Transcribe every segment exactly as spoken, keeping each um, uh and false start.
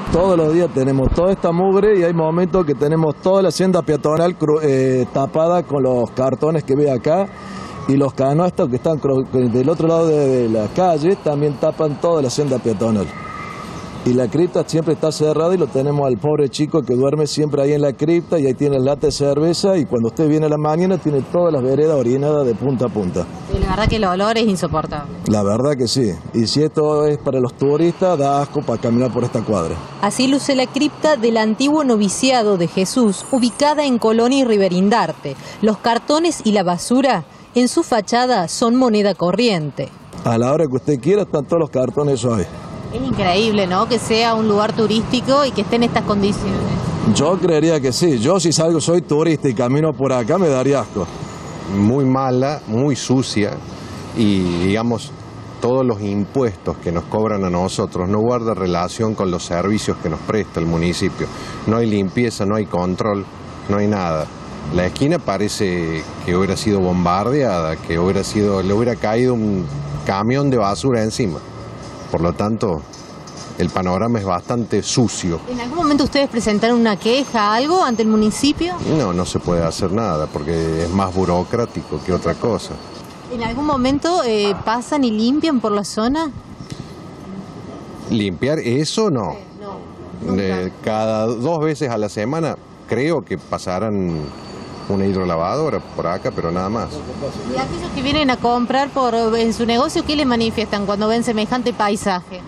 Todos los días tenemos toda esta mugre y hay momentos que tenemos toda la senda peatonal eh, tapada con los cartones que ve acá, y los canastos que están del otro lado de, de la calle también tapan toda la senda peatonal. Y la cripta siempre está cerrada y lo tenemos al pobre chico que duerme siempre ahí en la cripta, y ahí tiene el lata de cerveza, y cuando usted viene a la mañana tiene todas las veredas orinadas de punta a punta. Y la verdad que el olor es insoportable. La verdad que sí. Y si esto es para los turistas, da asco para caminar por esta cuadra. Así luce la cripta del antiguo noviciado de Jesús, ubicada en Colonia y Riverindarte. Los cartones y la basura en su fachada son moneda corriente. A la hora que usted quiera están todos los cartones eso ahí. Es increíble, ¿no?, que sea un lugar turístico y que esté en estas condiciones. Yo creería que sí. Yo si salgo, soy turista y camino por acá, me daría asco. Muy mala, muy sucia, y digamos, todos los impuestos que nos cobran a nosotros no guarda relación con los servicios que nos presta el municipio. No hay limpieza, no hay control, no hay nada. La esquina parece que hubiera sido bombardeada, que hubiera sido, le hubiera caído un camión de basura encima. Por lo tanto, el panorama es bastante sucio. ¿En algún momento ustedes presentaron una queja, algo, ante el municipio? No, no se puede hacer nada porque es más burocrático que otra cosa. ¿En algún momento eh, pasan y limpian por la zona? ¿Limpiar eso? No. No, eh, cada dos veces a la semana creo que pasarán una hidrolavadora por acá, pero nada más. ¿Y aquellos que vienen a comprar por en su negocio, qué les manifiestan cuando ven semejante paisaje?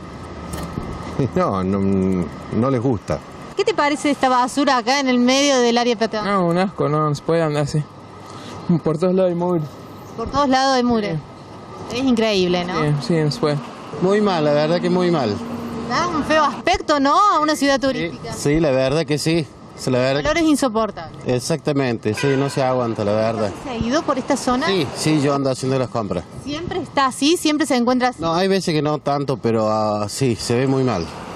No, no, no les gusta. ¿Qué te parece esta basura acá en el medio del área peatonal? No, un asco, no, no se puede andar así. Por todos lados hay mugre. Por todos lados hay mugre. Sí. Es increíble, ¿no? Sí, sí, no se puede. Muy mal, la verdad que muy mal. Da un feo aspecto, ¿no?, a una ciudad turística. Sí, sí, la verdad que sí. La verdad el olor es insoportable. Exactamente, sí, no se aguanta, la verdad. ¿Se ha ido por esta zona? Sí, sí, yo ando haciendo las compras. ¿Siempre está así? ¿Siempre se encuentra así? No, hay veces que no tanto, pero uh, sí, se ve muy mal.